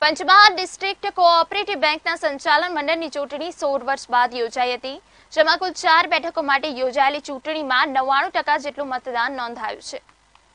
Panchmahal district cooperative બેંકના સંચાલન મંડળની ચૂંટણી 16 વર્ષ બાદ યોજાઈ હતી, જેમાં કુલ 4 બેઠકો માટે યોજાયેલી ચૂંટણીમાં 99% જેટલું મતદાન નોંધાયું છે.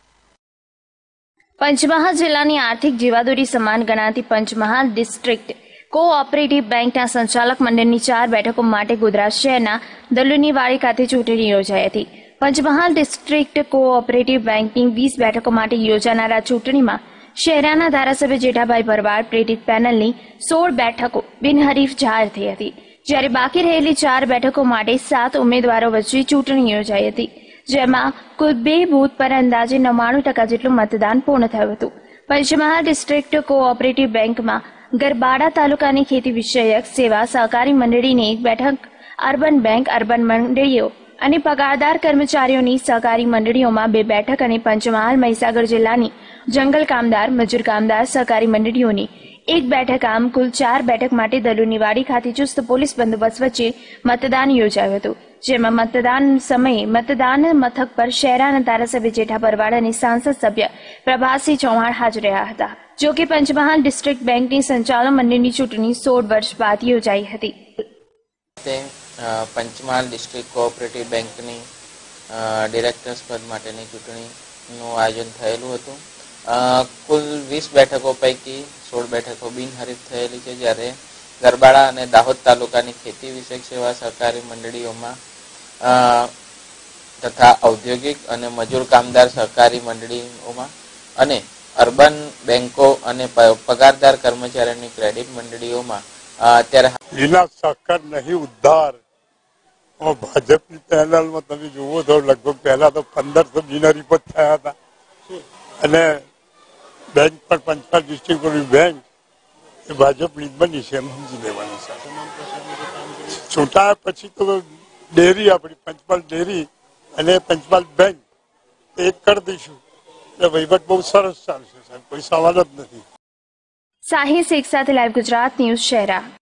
પંચમહાલ જિલ્લાની આર્થિક જીવાદોરી સમાન ગણાતી પંચમહાલ ડિસ્ટ્રિક્ટ કોઓપરેટિવ બેંકના સંચાલક મંડળની 4 બેઠકો માટે ગોધરા શહેરના દલુની વાડી ખાતે ચૂંટણી યોજાઈ હતી. પંચમહાલ ડિસ્ટ્રિક્ટ કોઓપરેટિવ બેંકની 20 બેઠકો માટે યોજાનારા ચૂંટણીમાં શહેરાના ધારાસભ્ય જેઠાભાઈ ભરવાડ પ્રેરિત પેનલની 16 બેઠકો બિનહરીફ જાહેર થઈ હતી, જ્યારે બાકી રહેલી 4 બેઠકો માટે 7 ઉમેદવારો વચ્ચે ચૂંટણી યોજાઈ હતી, જેમાં કુલ 2 બૂથ પર અંદાજે 99% જેટલું મતદાન પૂર્ણ થયું હતું. પંચમહાલ ડિસ્ટ્રિક્ટ કોઓપરેટિવ બેંકમાં ગરબાડા તાલુકાની ખેતી વિષયક સેવા સહકારી મંડળીની 1 બેઠક, અર્બન બેંક, અર્બન મંડળીઓ અને પગારદાર કર્મચારીઓની સહકારી મંડળીઓમાં 2 બેઠક અને પંચમહાલ મહીસાગર જિલ્લાની જંગલ કામદાર, મજૂર કામદાર સહકારી મંડળીઓની 1 બેઠક, આમ કુલ 4 બેઠક માટે દલુની વાડી ખાતે ચુસ્ત પોલીસ બંદોબસ્ત વચ્ચે મતદાન યોજાયું હતું, જેમાં મતદાન સમયે મતદાન મથક પર શહેરાના ધારાસભ્ય જેઠા ભરવાડ અને સાંસદ સભ્ય પ્રભાતસિંહ ચૌહાણ હાજર રહ્યા હતા. જો કે પંચમહાલ ડિસ્ટ્રિક્ટ બેંકની સંચાલન મંડળની ચૂંટણી 16 વર્ષ બાદ યોજાઈ હતી. પંચમહાલ ડિસ્ટ્રિક્ટ કોઓપરેટિવ બેંકની ડિરેક્ટર્સ પદ માટેની ચૂંટણીનું આયોજન થયેલું હતું. કુલ 20 બેઠકો પૈકી 16 બેઠકો બિનહરીફ થયેલી છે, જ્યારે ગરબાડા અને દાહોદ તાલુકાની ખેતી વિષયક સેવા સહકારી મંડળીઓમાં તથા ઔદ્યોગિક અને મજૂર કામદાર સહકારી મંડળીઓમાં અને અર્બન બેંકો અને પગારદાર કર્મચારીઓની ક્રેડિટ મંડળીઓમાં અત્યારે વિના સહકાર નહીં ઉદ્ધાર. ભાજપની પેનલમાં તમે જુઓ તો લગભગ પહેલા તો 1500 બિનહરીફ જ થયા હતા, અને બેંક પણ પંચમહાલ ડિસ્ટ્રિક્ટ બેંક એ ભાજપની બની છે એમ સમજી લેવાનું છે. ચૂંટાયા પછી તો ડેરી આપણી પંચમહાલ ડેરી અને પંચમહાલ બેંક એક કરી દઈશું એટલે વહીવટ બહુ સરસ ચાલશે સાહેબ, કોઈ સવાલ જ નથી. સાહિલ શેખ સાથે લાઈવ ગુજરાત ન્યૂઝ શહેરા.